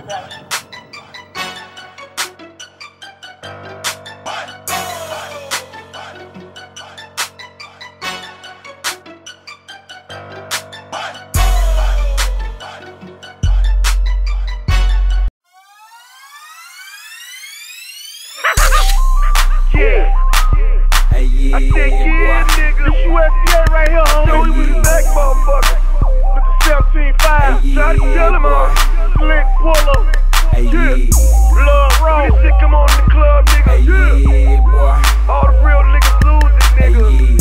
I said, yeah, nigga, this USDA right here, homie. We was the back motherfucker. With the 17.5. Try to tell him, Slick Puller. Yeah. Blood raw. This shit come on in the club, nigga. Yeah. All the real niggas losing, nigga.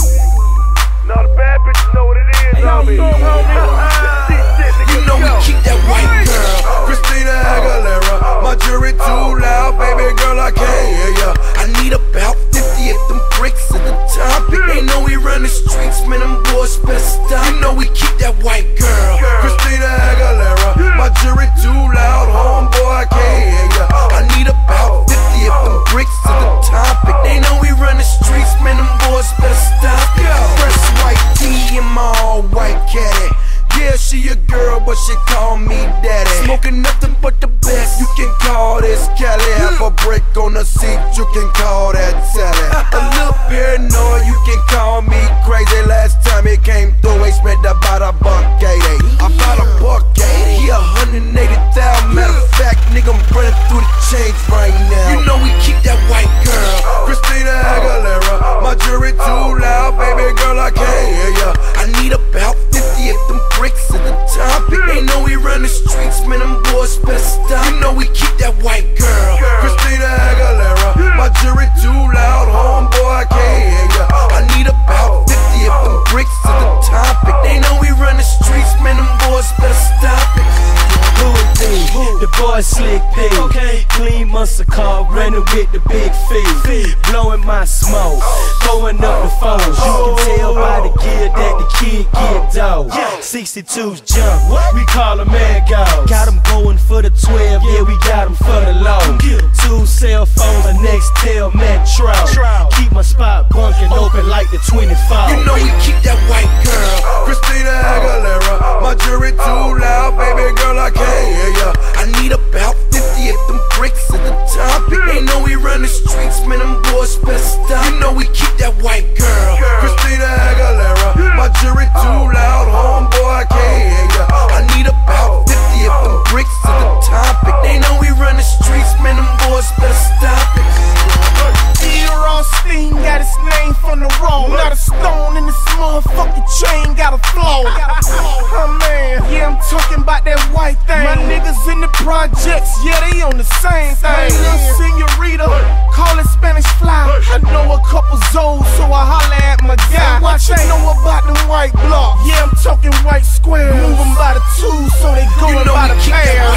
Now the bad bitches know what it is, homie. You know we keep that white girl, Christina Aguilera. My jury too loud, baby girl, I can't hear ya. I need about 50 of them bricks at the topic. They know we run the streets, man, them boys better stop. You know we keep that white girl, Christina Aguilera. My jury too loud, homeboy, I can't hear ya. I need about 50 of them bricks at the topic. They know we run the streets, man, them boys better stop it. Fresh white tee in my all white caddy. Yeah, she a girl, but she call me daddy. Smoking nothing but the best, you can call this Cali. Have a break on the seat, you can call that Sally. A little paranoid, you can call me crazy. Last time it came through, he spent about $180. About $180, he 180,000. Matter of fact, nigga, I'm running through the change right now. You know we keep that white girl, Christina Aguilera. My jury too loud, baby girl, I can't hear ya. I need about 50 of them bricks at the topic. They know we run the streets, man, them boys better stop. You know we keep that white girl, Christina Aguilera. My jury too loud, homeboy, I can't hear ya. I need about 50 of them bricks at the topic. They know we run the streets, man, them boys better stop it. Who and the boy Slick P, clean muscle car, running with the big fee, blowing my smoke, throwing up the phones. You can tell by the gear that the kid get dough. 62's jump, we call him man go. Got him going for the 12, yeah, we got him for the low. 2 cell phones, the Nextel Metro. Keep my spot bunking open like the 24. You know we keep that white girl, Christina Aguilera. My jury too loud, baby girl, I can't hear ya. I need about 50 of them bricks at the topic. They know we run the streets, man, them boys better stop. You know we keep that white girl, Christina Aguilera. My jury too loud, homeboy, I can't hear ya. I need about 50 of them bricks at the topic. They know we run the streets, man, them boys better stop it. Rothstein got his name from the road. Not a stone in this motherfucking chain, got a flow. Oh man, yeah, I'm talking about that white thing. My niggas in the projects, yeah, they on the same thing. My little senorita, call it Spanish fly. I know a couple Zoes, so I holla at my guy. What you know about them white blocks? Yeah, I'm talking white squares. Moving by the 2, so they going by the pair.